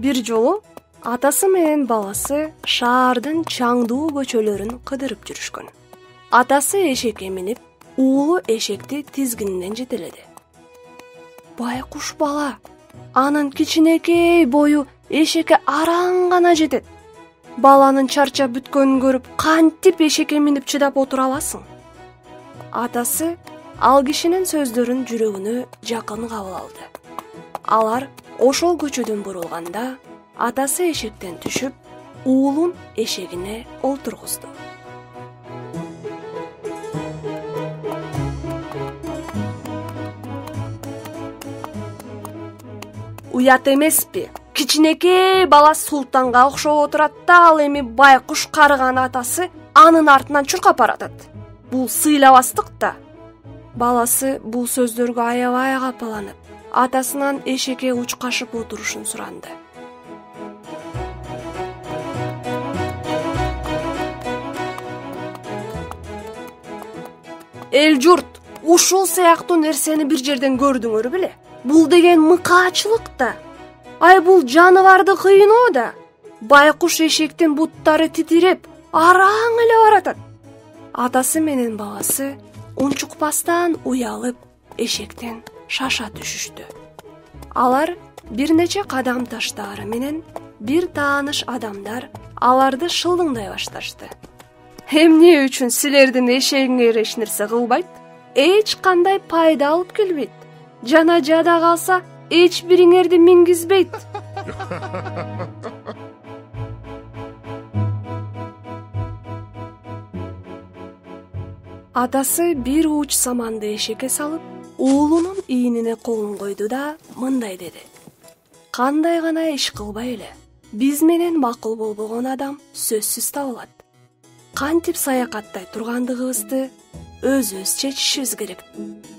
Бир жолу атасы менен баласы шаардын чаңдуу көчөлөрүн кыдырып жүрүшкөн. Атасы эшекке минип, уулу эшекти тизгининен жетеледи. Байкуш бала, анын кичинекей бою эшекке араң гана жетет. Баланын чарчап бүткөнүн көрүп, кантип эшекке минип чыдап отура аласың? Атасы ал кишинин сөздөрүн жүрөгүнө жакын кабыл алды. Алар ошол көчөдөн бурулганда, атасы эшектен түшүп, уулун эшегине олтургузду. Уят эмеспи? Кичинекей бала султанга окшоп отурат да, ал эми байкуш карыган атасы анын артынан чуркап баратат. Бул сыйлабастык да. Баласы бул сөздөргө аябай капаланып, атасынан эшекке учкашып отурушун суранды. Эл журт, ушул сыяктуу нерсени бир жерден көрдүңөр беле? Бул деген мыкаачылык да. Ай, бул жаныбарды кыйноо да. Байкуш эшектин буттары титиреп, араң эле баратат. Атасы менен баласы унчукпастан уялып, эшектен шаша түшүштү. Алар бир нече кадам таштаары менен бир тааныш адамдар аларды шылдыңдай башташты. Эмне үчүн силердин эшегиңер эч нерсе кылбайт? Эч кандай пайда алып келбейт. Жана жада калса, эч бириңерди мингизбейт. Атасы бир ууч саманды эшекке салып, уулунун ийнине колун койду да мындай деди. Кандай гана иш кылбай эле, биз менен макул болбогон адам сөзсүз табылат. Кантип саякаттай тургандыгыбызды өзүбүз чечишибиз керек.